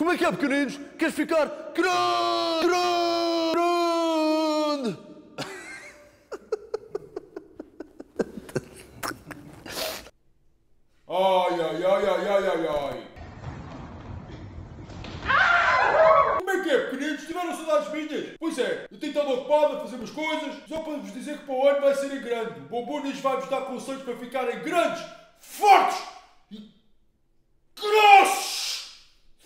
Como é que é, pequeninos? Queres ficar grande? Ai, ai, ai, ai, ai, ai, ai. Como é que é, pequeninos? Tiveram saudades minhas? Pois é, eu tenho estado ocupado a fazer umas coisas, só para vos dizer que para o ano vai ser em grande. O Bombonas vai-vos dar conselhos para ficarem grandes, fortes e grossos.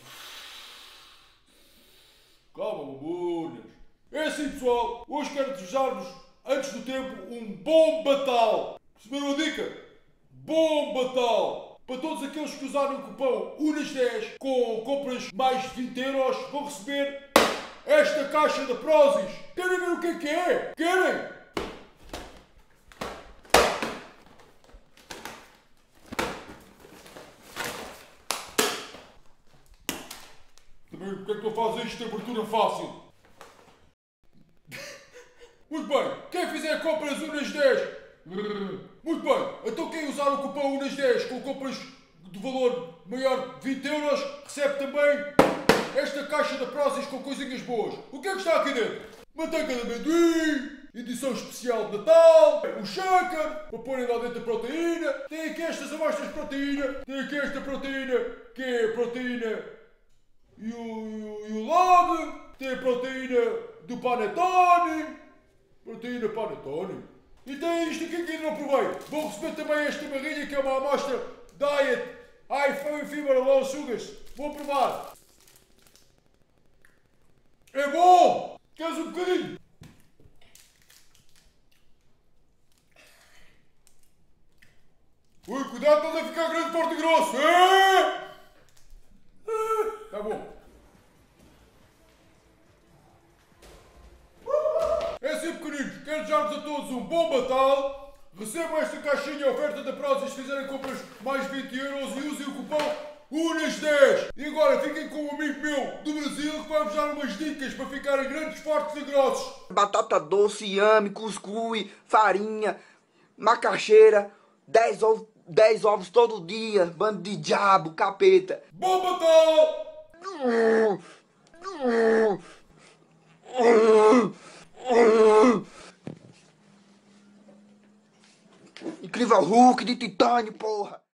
Calma, Bombonas. É assim, pessoal, hoje quero desejar-vos, antes do tempo, um bom Batal. Perceberam a dica? Bom Batal! Para todos aqueles que usarem o cupom UNAS10 com compras mais de 20 euros, vão receber esta caixa da Prozis. Querem ver o que é? Querem? Também porque é que tu fazes isto de abertura fácil? Muito bem, quem fizer compras UNAS10. Muito bem, então quem usar o cupom UNAS10 com compras de valor maior de 20 euros, recebe também esta caixa da Prozis com coisinhas boas. O que é que está aqui dentro? Manteiga de amendoim, edição especial de Natal, o shaker, para porem lá dentro a proteína. Tem aqui estas amostras de proteína, tem aqui esta proteína, que é a proteína e o log, tem a proteína do panetone, proteína panetone. E tem isto aqui que ainda não provei. Vou receber também esta barrinha que é uma amostra Diet High Fiber Low Sugars. Vou provar. É bom! Queres um bocadinho? Ui, cuidado para não ficar grande, forte e grosso. Tá bom. É assim, pequeninos. Quero desejar-vos a todos um bom Natal. Recebam esta caixinha oferta da Prozis se fizerem compras mais 20 euros e usem o cupom UNAS10. E agora fiquem com um amigo meu do Brasil que vai-vos dar umas dicas para ficarem grandes, fortes e grossos. Batata doce, inhame, cuscuz, farinha, macaxeira, 10 ovos todo dia, bando de diabo, capeta. Bom Natal! Incrível Hulk de titânio, porra.